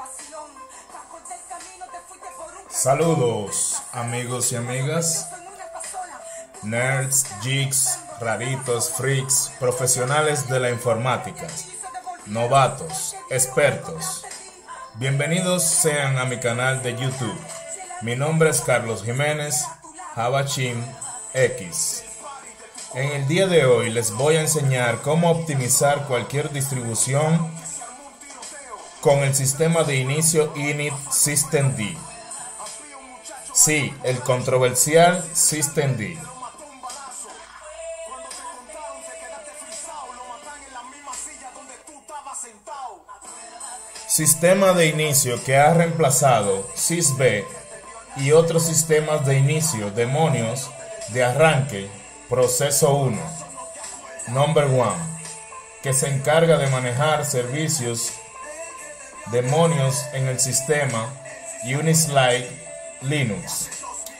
Saludos amigos y amigas, nerds, geeks, raritos, freaks, profesionales de la informática, novatos, expertos. Bienvenidos sean a mi canal de YouTube. Mi nombre es Carlos Jiménez, Javachim X. En el día de hoy les voy a enseñar cómo optimizar cualquier distribución con el sistema de inicio init systemd. Sí, el controversial systemd. Sistema de inicio que ha reemplazado sysb y otros sistemas de inicio demonios de arranque. Proceso 1, Number 1, que se encarga de manejar servicios demonios en el sistema Unix-like Linux.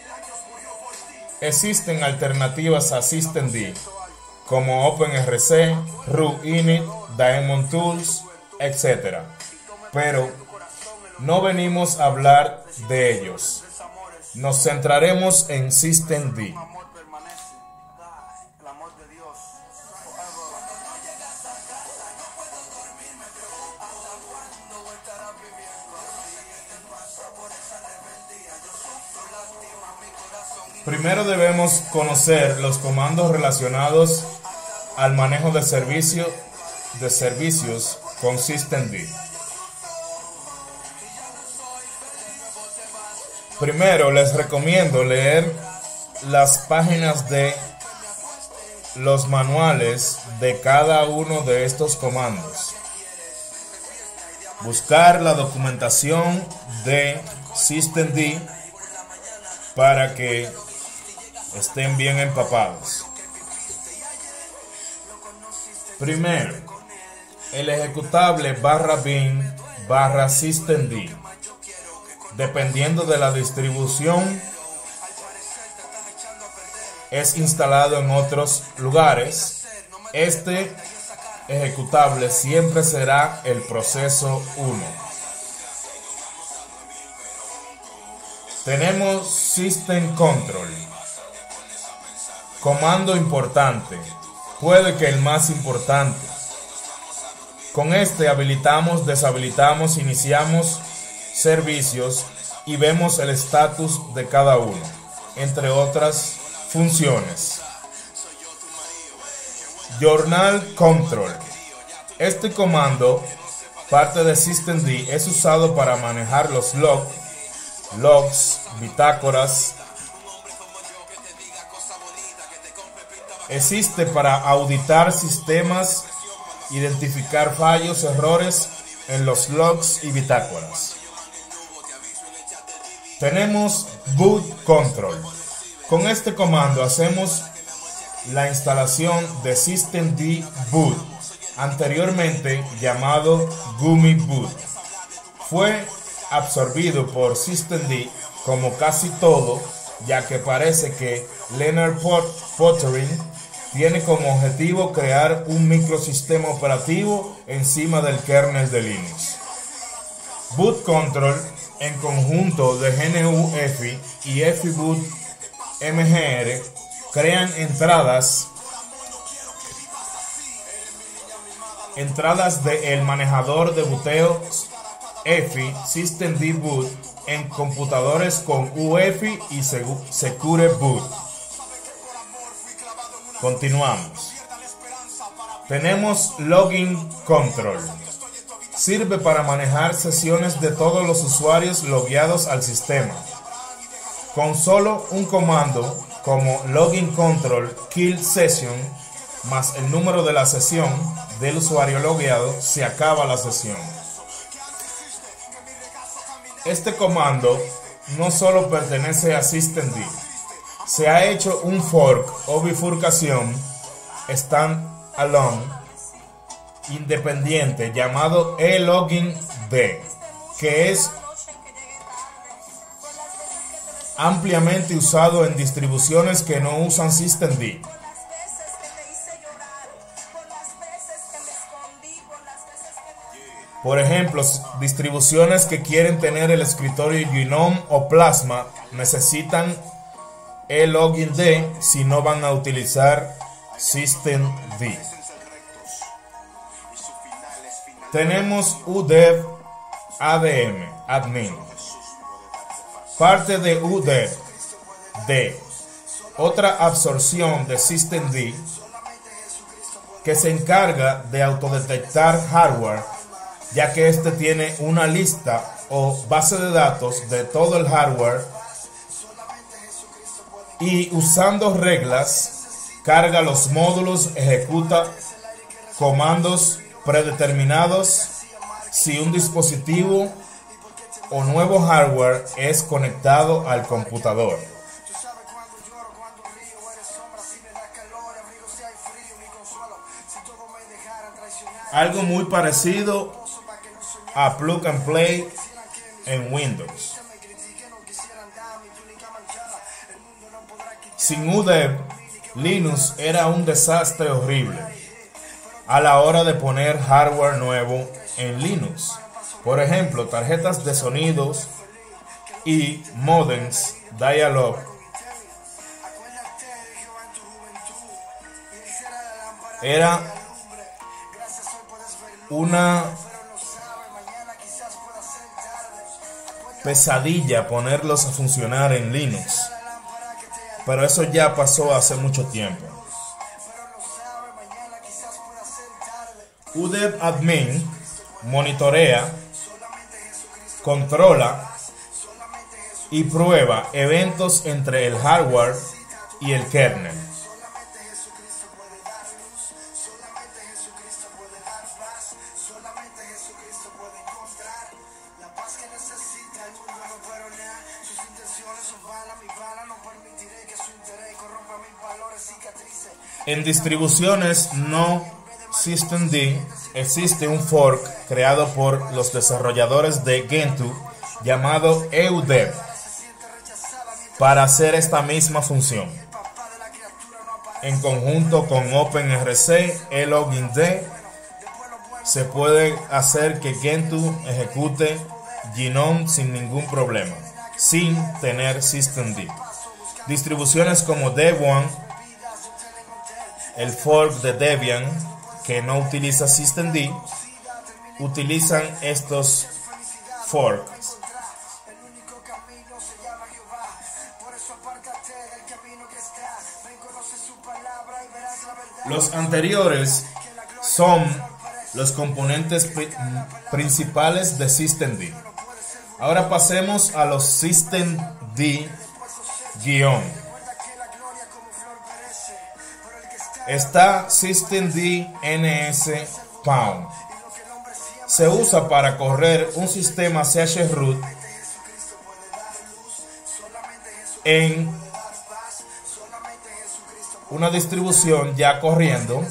Existen alternativas a systemd como OpenRC, RuInit, Daemon Tools, etc. Pero no venimos a hablar de ellos. Nos centraremos en systemd. Primero debemos conocer los comandos relacionados al manejo de servicios con systemd. Primero les recomiendo leer las páginas de los manuales de cada uno de estos comandos. Buscar la documentación de systemd para que estén bien empapados. Primero, el ejecutable /bin /systemd. Dependiendo de la distribución, es instalado en otros lugares. Este ejecutable siempre será el proceso 1. Tenemos System Control. Comando importante, puede que el más importante. Con este habilitamos, deshabilitamos, iniciamos servicios y vemos el estatus de cada uno, entre otras funciones. Journal Control. Este comando, parte de systemd, es usado para manejar los logs, bitácoras. Existe para auditar sistemas, identificar fallos, errores en los logs y bitácoras. Tenemos Boot Control. Con este comando hacemos la instalación de systemd boot, anteriormente llamado Gummy Boot. Fue absorbido por systemd como casi todo, ya que parece que Leonard Pottering tiene como objetivo crear un microsistema operativo encima del kernel de Linux. Boot Control, en conjunto de GNU-EFI y FBoot MGR, crean entradas del manejador de boteo EFI systemd boot en computadores con UEFI y Secure Boot. Continuamos. Tenemos Login Control. Sirve para manejar sesiones de todos los usuarios logueados al sistema. Con solo un comando como Login Control Kill Session más el número de la sesión del usuario logueado, se acaba la sesión. Este comando no solo pertenece a systemd, se ha hecho un fork o bifurcación standalone independiente llamado eLoginD, que es ampliamente usado en distribuciones que no usan systemd. Por ejemplo, distribuciones que quieren tener el escritorio GNOME o Plasma necesitan el login D si no van a utilizar systemd. Tenemos UDEV admin. Parte de UDEV D, otra absorción de systemd que se encarga de autodetectar hardware, ya que este tiene una lista o base de datos de todo el hardware y usando reglas carga los módulos, ejecuta comandos predeterminados si un dispositivo o nuevo hardware es conectado al computador. Algo muy parecido a Plug and Play en Windows. Sin UDEV, Linux era un desastre horrible a la hora de poner hardware nuevo en Linux. Por ejemplo, tarjetas de sonidos y modems Dialog era una pesadilla ponerlos a funcionar en Linux, pero eso ya pasó hace mucho tiempo. UDEV admin monitorea, controla y prueba eventos entre el hardware y el kernel. En distribuciones no systemd existe un fork creado por los desarrolladores de Gentoo llamado EUDEV para hacer esta misma función. En conjunto con OpenRC, eLogin D, se puede hacer que Gentoo ejecute GNOME sin ningún problema, sin tener systemd. Distribuciones como Devuan, el fork de Debian, que no utiliza systemd, utilizan estos forks. Los anteriores son los componentes principales de systemd. Ahora pasemos a los systemd-. Está systemd-ns-pound. Se usa para correr un sistema chroot en una distribución ya corriendo,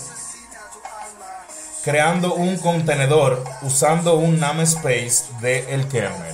creando un contenedor usando un namespace del kernel.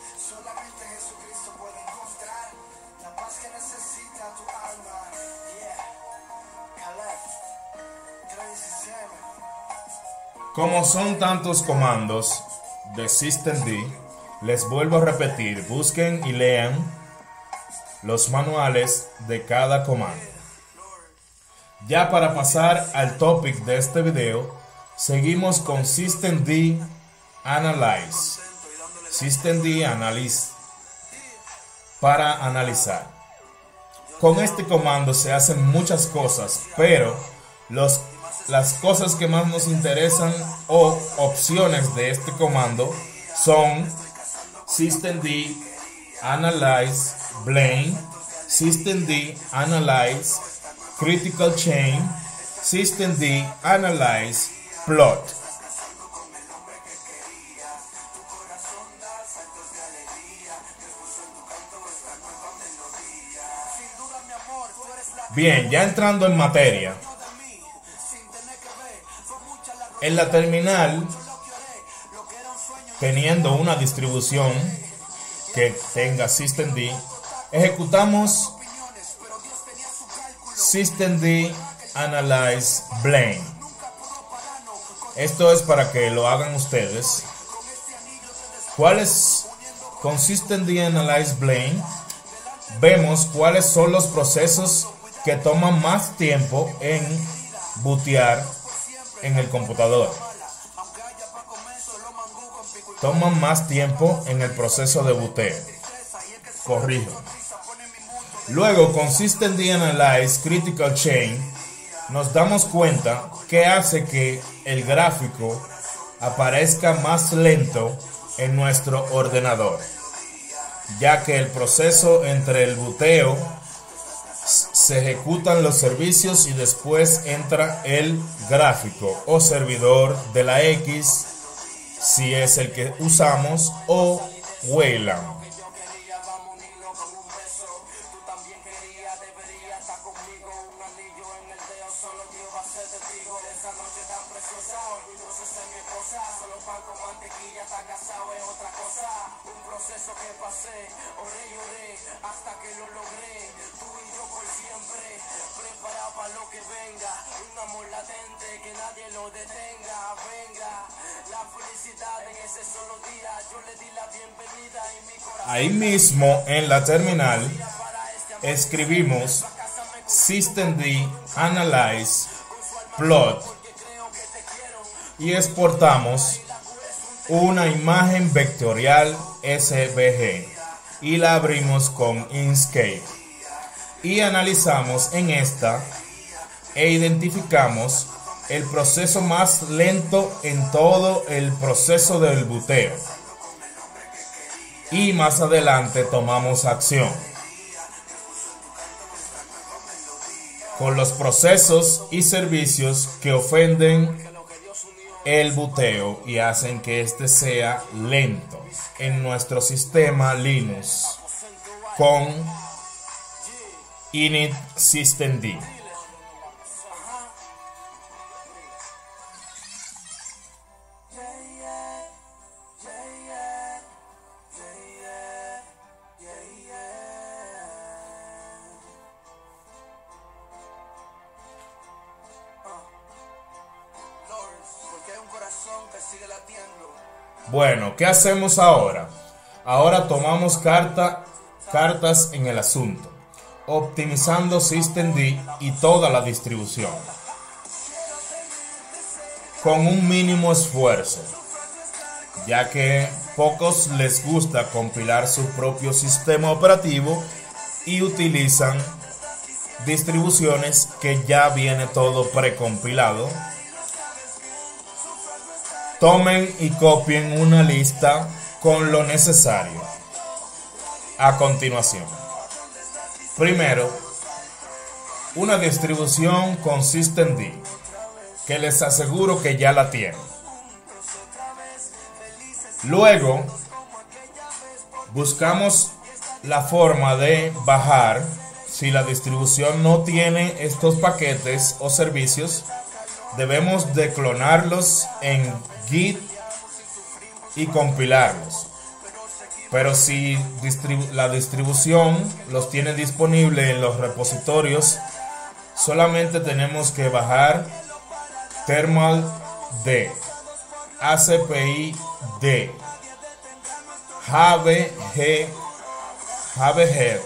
Como son tantos comandos de systemd, les vuelvo a repetir, busquen y lean los manuales de cada comando. Ya para pasar al topic de este video, seguimos con systemd analyze. Systemd analyze para analizar. Con este comando se hacen muchas cosas, pero las cosas que más nos interesan o opciones de este comando son systemd analyze blame, systemd analyze critical chain, systemd analyze plot. Bien, ya entrando en materia, en la terminal, teniendo una distribución que tenga systemd, ejecutamos systemd analyze blame. Esto es para que lo hagan ustedes. ¿Cuáles consisten de Analyze Blame? Vemos cuáles son los procesos que toman más tiempo en bootear en el computador. Toman más tiempo en el proceso de booteo. Corrijo. Luego, consisten de Analyze Critical Chain. Nos damos cuenta que hace que el gráfico aparezca más lento en nuestro ordenador, ya que el proceso entre el booteo se ejecutan los servicios y después entra el gráfico o servidor de la X, si es el que usamos, o Wayland. Ahí mismo en la terminal escribimos systemd analyze plot y exportamos una imagen vectorial SVG y la abrimos con Inkscape y analizamos en esta e identificamos el proceso más lento en todo el proceso del booteo. Y más adelante tomamos acción con los procesos y servicios que ofenden el booteo y hacen que este sea lento en nuestro sistema Linux con init systemd. Bueno, ¿qué hacemos ahora? Ahora tomamos cartas en el asunto, optimizando systemd y toda la distribución con un mínimo esfuerzo, ya que pocos les gusta compilar su propio sistema operativo y utilizan distribuciones que ya viene todo precompilado. Tomen y copien una lista con lo necesario a continuación. Primero, una distribución con systemd, que les aseguro que ya la tienen. Luego, buscamos la forma de bajar si la distribución no tiene estos paquetes o servicios. Debemos de clonarlos en Git y compilarlos. Pero si la distribución los tiene disponible en los repositorios, solamente tenemos que bajar thermald d, acpid, javhead,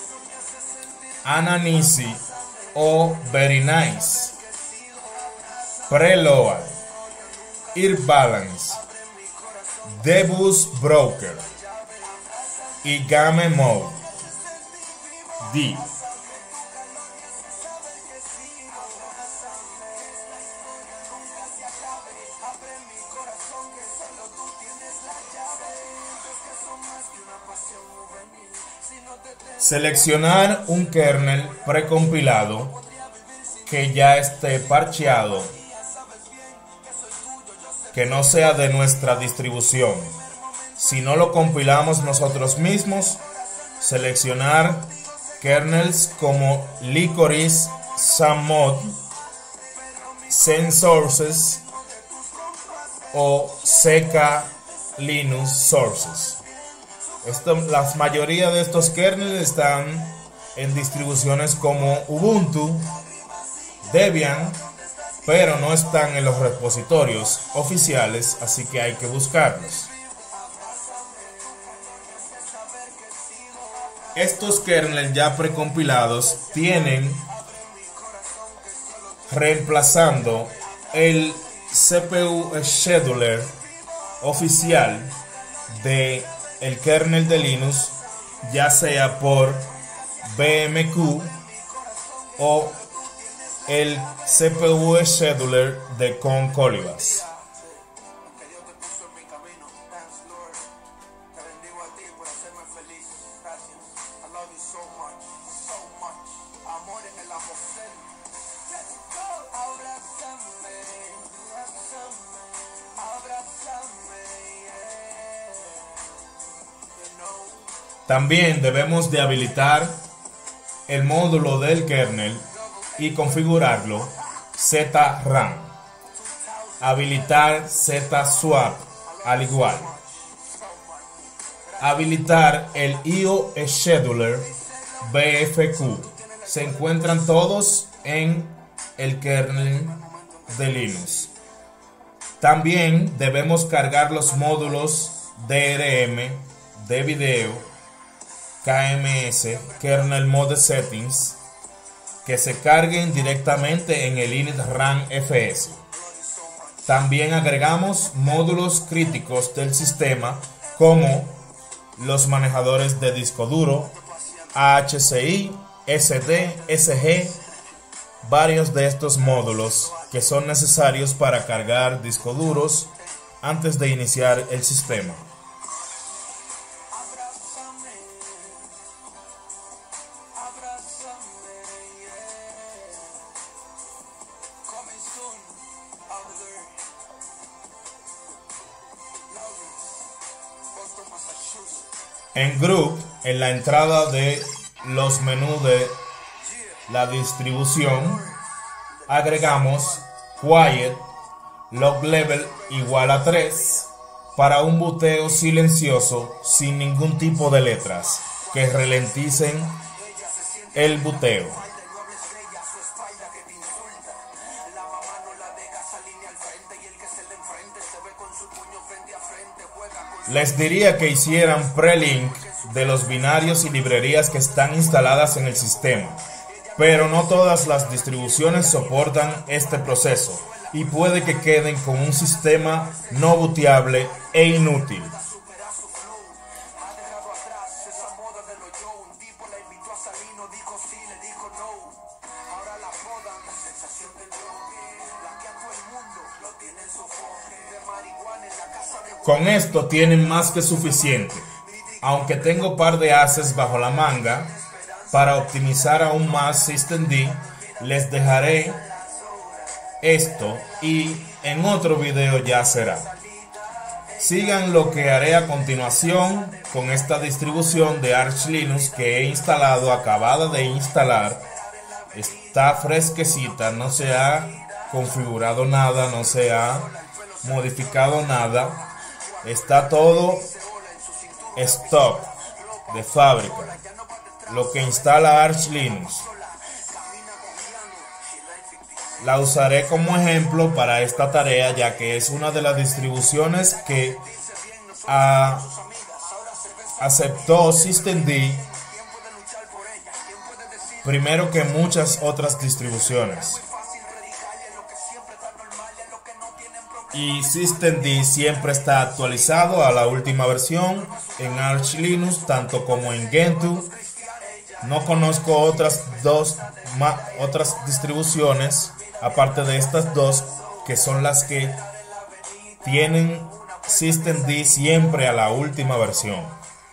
ananisi o very nice, preload, irbalance, debus broker y game mode d. Seleccionar un kernel precompilado que ya esté parcheado, que no sea de nuestra distribución. Si no lo compilamos nosotros mismos, seleccionar kernels como Licorice, Sammod, ZenSources o CK Linux Sources. La mayoría de estos kernels están en distribuciones como Ubuntu, Debian, pero no están en los repositorios oficiales, así que hay que buscarlos. Estos kernels ya precompilados tienen reemplazando el CPU scheduler oficial de el kernel de Linux, ya sea por BMQ o el CPU scheduler de Concolibas. También debemos de habilitar el módulo del kernel y configurarlo ZRAM. Habilitar ZSwap al igual. Habilitar el IO Scheduler BFQ. Se encuentran todos en el kernel de Linux. También debemos cargar los módulos DRM de video, KMS, Kernel Mode Settings, que se carguen directamente en el init RAM FS. También agregamos módulos críticos del sistema como los manejadores de disco duro, AHCI, SD, SG, varios de estos módulos que son necesarios para cargar discos duros antes de iniciar el sistema. En Group, en la entrada de los menús de la distribución, agregamos Quiet Log Level igual a 3 para un boteo silencioso sin ningún tipo de letras que ralenticen el boteo. Les diría que hicieran pre-link de los binarios y librerías que están instaladas en el sistema, pero no todas las distribuciones soportan este proceso y puede que queden con un sistema no booteable e inútil. Con esto tienen más que suficiente, aunque tengo par de haces bajo la manga. Para optimizar aún más systemd, les dejaré esto y en otro video ya será. Sigan lo que haré a continuación con esta distribución de Arch Linux que he instalado, acabada de instalar. Está fresquecita, no se ha configurado nada, no se ha modificado nada. Está todo stock de fábrica, lo que instala Arch Linux. La usaré como ejemplo para esta tarea, ya que es una de las distribuciones que aceptó systemd primero que muchas otras distribuciones. Y systemd siempre está actualizado a la última versión en Arch Linux, tanto como en Gentoo. No conozco otras distribuciones aparte de estas dos, que son las que tienen systemd siempre a la última versión.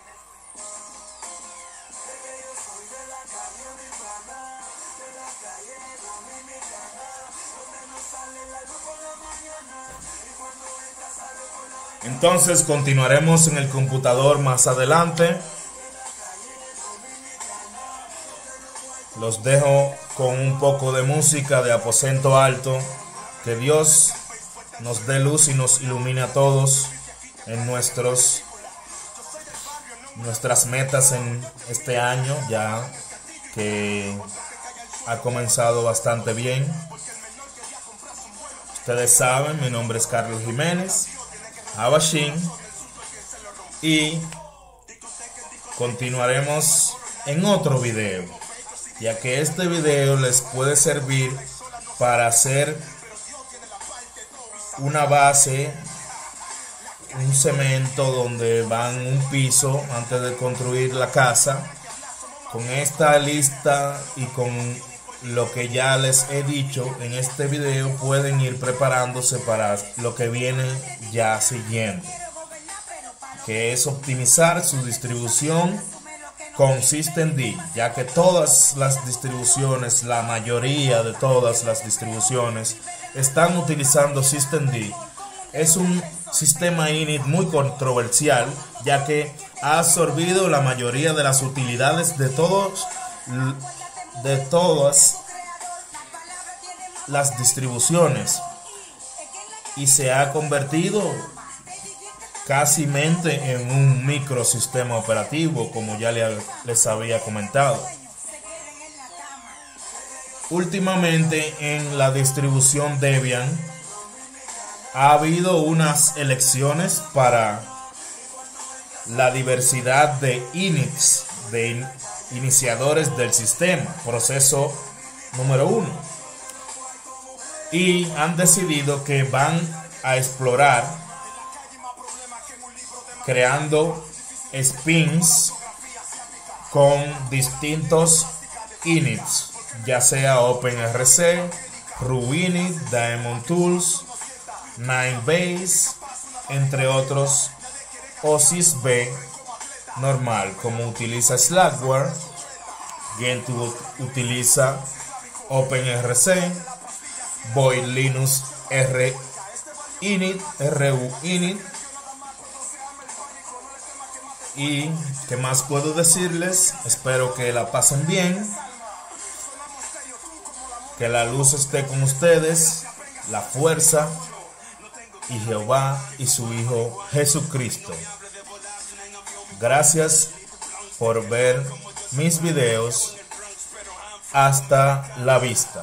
Entonces continuaremos en el computador más adelante. Los dejo con un poco de música de aposento alto. Que Dios nos dé luz y nos ilumine a todos en nuestras metas en este año, ya que ha comenzado bastante bien. Ustedes saben, mi nombre es Carlos Jiménez Abashin, y continuaremos en otro video, ya que este video les puede servir para hacer una base, un cemento donde van un piso antes de construir la casa. Con esta lista y con lo que ya les he dicho en este video, pueden ir preparándose para lo que viene ya siguiente, que es optimizar su distribución con systemd, ya que todas las distribuciones, la mayoría de todas las distribuciones están utilizando systemd. Es un sistema init muy controversial, ya que ha absorbido la mayoría de las utilidades de todas las distribuciones y se ha convertido casi en un microsistema operativo, como ya les había comentado. Últimamente en la distribución Debian ha habido unas elecciones para la diversidad de inits, de iniciadores del sistema, proceso número 1, y han decidido que van a explorar creando spins con distintos inits, ya sea OpenRC, RuBinit, Daemon Tools, Ninebase, entre otros, o sysb normal, como utiliza Slackware. Gentoo utiliza OpenRC, Void Linux RUinit. Y qué más puedo decirles, espero que la pasen bien, que la luz esté con ustedes, la fuerza, y Jehová y su Hijo Jesucristo. Gracias por ver mis videos. Hasta la vista.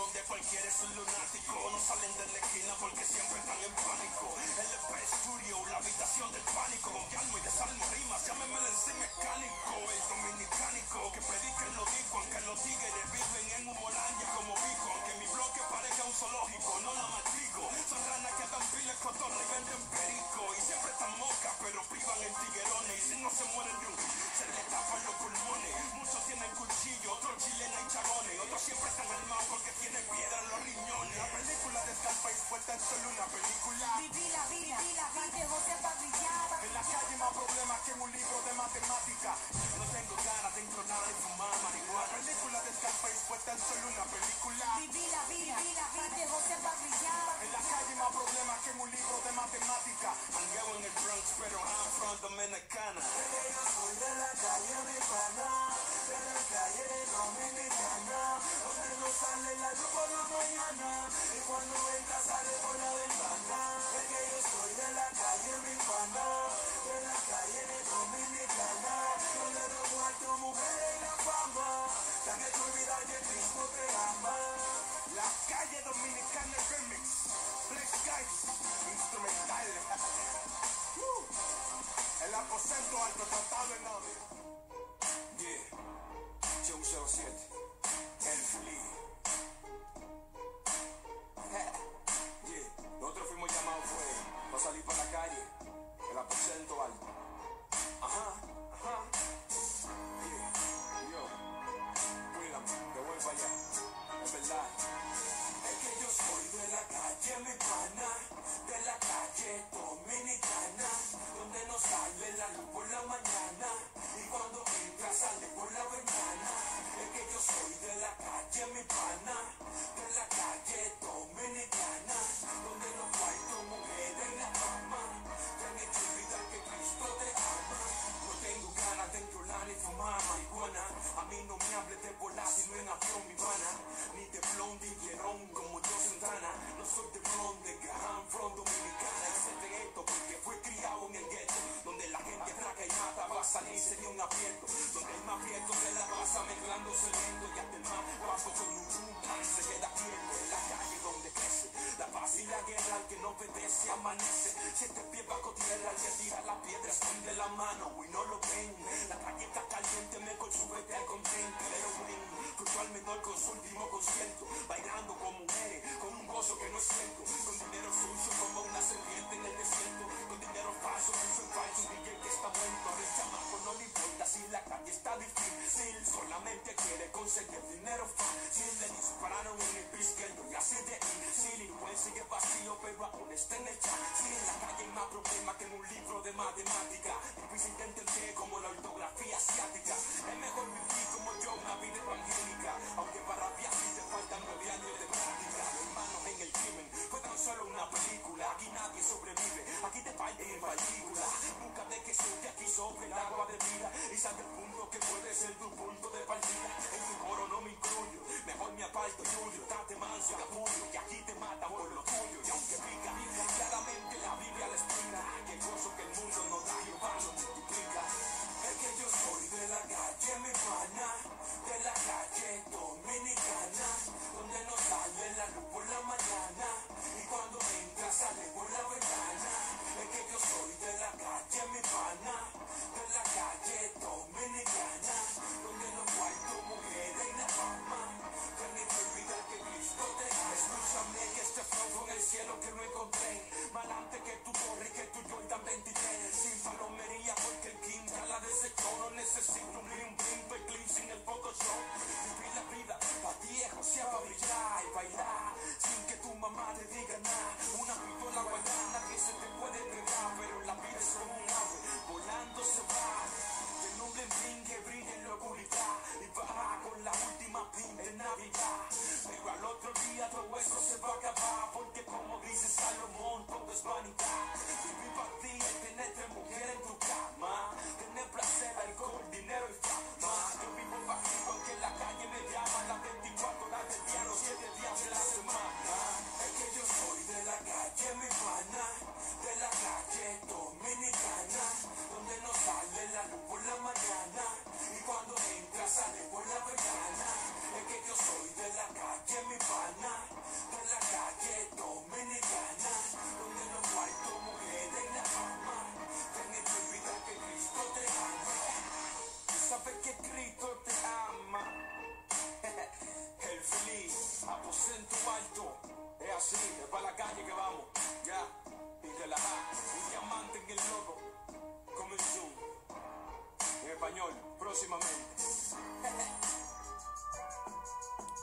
Viví la vida, dejó de brillar. En la calle más problemas que en un libro de matemática. No tengo ganas de entronar y fumar marihuana. Película de Scarface fue tan solo una película. Viví la vida, dejó de brillar. En la calle más problemas que en un libro de matemática. Hangueo en el Bronx, pero I'm from Dominicana. Yo soy de la calle mi pana, de la calle dominicana, donde no sale la luz por la mañana y cuando entra sale por la ventana. Es que yo soy de la calle mi pana, de la calle dominicana, donde los muertos, mujeres y la fama te han hecho olvidar que Cristo te ama. La calle dominicana remix, Black Skies, instrumental. El aposento alto tratado en audio. Yeah, Joe 07, el Flea. Yeah, nosotros fuimos llamados para salir para la calle. El aposento alto. Ajá. Yeah, yo, cuídame, que voy para allá. Es verdad. Es que yo soy de la calle, mi pana, de la calle dominicana, donde no sale la luz por la mañana y cuando entra sale por la ventana. Es que yo soy de la calle, mi pana, de la calle dominicana, donde los cuartos, mujeres la ama te han hecho olvidar que Cristo te ama. No tengo ganas de enrolar ni fumar marihuana. A mí no me hables de volar sino en avión, mi pana, ni de blonde y hierón como yo Santana. No soy de blonde, que I'm from Dominicana. Hice de esto porque fui criado en el gueto, donde la gente traga y mata, va a salirse de un aprieto, donde el más prieto se la pasa mezclándose lento y hasta el más paso con un rumba se queda quieto. En la calle donde crece la paz y la guerra, el que no obedece amanece. 7 pies bajo tierra, el que tira la piedra esconde de la mano y no lo ven. La calle está caliente, me consúbete al contento. Pero ven, fruto al menor con su último concierto, bailando con mujeres, con un gozo que no es cierto. Con dinero sucio como una serpiente en el desierto. Con dinero falso, piso en falso, un DJ que está muerto. El chamaco no le importa si la calle está difícil, solamente quiere conseguir dinero fácil. Le dispararon en el pie izquierdo y así de ahí. Si el igual sigue vacío, pero aún está en el chat. Si en la calle hay más problemas que en un libro de matemática, difícil de entender como la ortografía asiática. Es mejor vivir como yo, una vida evangélica, aunque para viajar te faltan 9 años de práctica. Hermanos en el crimen, fue tan solo una película. Aquí nadie sobrevive, aquí te falta en película. Nunca de que surge aquí sobre el agua de vida y sal del punto que puede ser tu punto de partida. En tu coro no me incluyo, mejor me aparto tuyo. Date manso, capullo, y aquí te matan por lo tuyo. Y aunque pica, claramente la Biblia le explica que el gozo que el mundo no da, Jehová lo multiplica. Es que yo soy de la calle, mi pana, de la calle dominicana, donde no sale la luz por la mañana y cuando entra sale por la ventana. Es que yo soy de la calle, mi pana, de la calle dominicana, donde no falta mujeres y la fama. Tienes que olvidar que Cristo te ama. Escúchame que este flow fue en el cielo que no encontré, más antes que tu torre y que tu Jordan 23. Sin palomería porque el King ya la desechó. No necesito un bling bling, estoy clean sin el Photoshop. Vivir la vida pa' viejo, sea pa' brillar y bailar sin que tu mamá te diga nada. Una pistola guardada que se te puede pegar, pero la vida es como un ave, volando se va. Que no bling bling que brille en la oscuridad y baja con la última pin de Navidad. Pero al otro día todo eso se va a acabar, porque como dice Salomón, todo es vanidad. Vivir para ti es tener 3 mujeres en tu cama, tener placer, alcohol, dinero y fama. Yo vivo para ti porque en la calle me llaman las 24 horas del día, los 7 días de la semana. Es que yo soy de la calle, mi pana, de la calle dominicana, donde no sale la luz por la mañana y cuando entra sale por la ventana. Es que yo soy de la calle, mi pana, de la calle dominicana, donde no falta mujeres en la fama. Tienes que olvidar que Cristo te ama. Tú sabes que Cristo te ama. El feliz, aposento alto. Es así, es para la calle que vamos. Ya, y relajar. Un diamante en el logo. Coming soon. En español, próximamente.